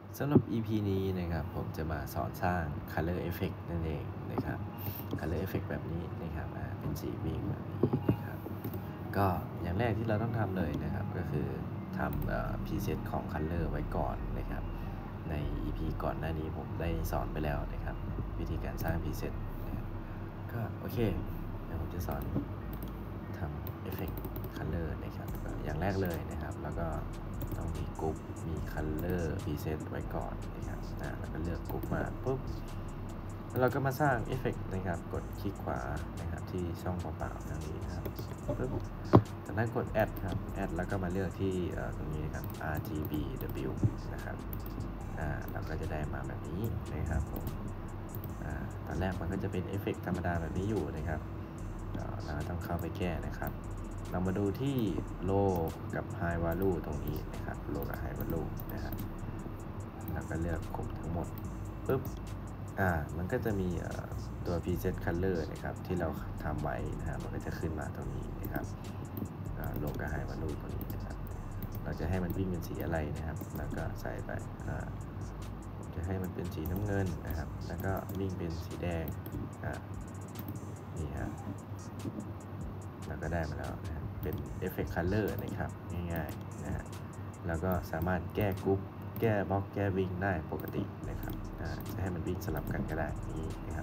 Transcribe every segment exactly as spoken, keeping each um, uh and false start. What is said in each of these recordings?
สำหรับ อี พี นี้นะครับผมจะมาสอนสร้าง Color Effect นั่นเองนะครับ Color Effect แบบนี้นะครับเป็นสีวิ่งแบบนี้นะครับก็อย่างแรกที่เราต้องทำเลยนะครับก็คือทำ preset ของ Color ไว้ก่อนนะครับใน อี พี ก่อนหน้านี้ผมได้สอนไปแล้วนะครับวิธีการสร้าง preset นะครับก็โอเคเดี๋ยวผมจะสอนทำ Effect Color นะครับอย่างแรกเลยนะครับแล้วก็ต้องมีกรุ๊ปมี Color Preset ไว้ก่อนนะครับนะแล้วก็เลือกกรุ๊ปมาปุ๊บแล้วเราก็มาสร้างเอฟเฟกต์นะครับกดคลิกขวานะครับที่ช่องเปล่าๆตรงนี้นะครับปุ๊บจากนั้นกด add ครับ add แล้วก็มาเลือกที่ตรงนี้นะครับ อาร์ จี บี ดับเบิลยู นะครับอ่าเราก็จะได้มาแบบนี้นะครับผมอ่าตอนแรกมันก็จะเป็นเอฟเฟกต์ธรรมดาแบบนี้อยู่นะครับเราต้องเข้าไปแก้นะครับเรามาดูที่ low กับ high value ตรงนี้นะครับ low กับ high value นะครับแล้วก็เลือกครบทั้งหมดปุ๊บอ่ามันก็จะมีตัว preset color นะครับที่เราทำไว้นะครับมันก็จะขึ้นมาตรงนี้นะครับ low กับ high value ตรงนี้นะครับเราจะให้มันวิ่งเป็นสีอะไรนะครับแล้วก็ใส่ไปอ่าจะให้มันเป็นสีน้ำเงินนะครับแล้วก็วิ่งเป็นสีแดงอ่านี่ครับแล้วก็ได้มาแล้วนะเป็น Effect Color นะครับง่ายๆนะฮะแล้วก็สามารถแก้กรุ๊ปแก้บล็อกแก้วิ่งได้ปกตินะครับจะให้มันวิ่งสลับกันก็ได้นี้นะครับ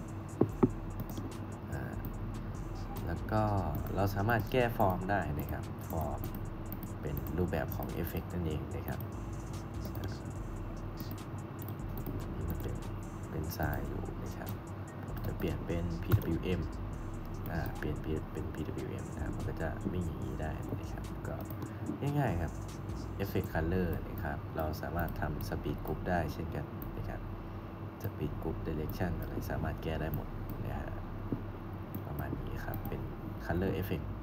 แล้วก็เราสามารถแก้ฟอร์มได้นะครับฟอร์มเป็นรูปแบบของเอฟเฟกต์นั่นเองนะครับนี่มันเป็นเป็นทรายอยู่นะครับผมจะเปลี่ยนเป็น พี ดับเบิลยู เอ็ม อ่าเปลี่ยนเป็น พี ดับเบิลยู เอ็ม นะครับมันก็จะวิ่งอย่างนี้ได้นะครับก็ง่ายๆครับ Effect Color นะครับเราสามารถทำ Speed Group ได้เช่นกันนะครับ Speed Group Direction อะไรสามารถแก้ได้หมดนะฮะประมาณนี้ครับเป็น Color Effect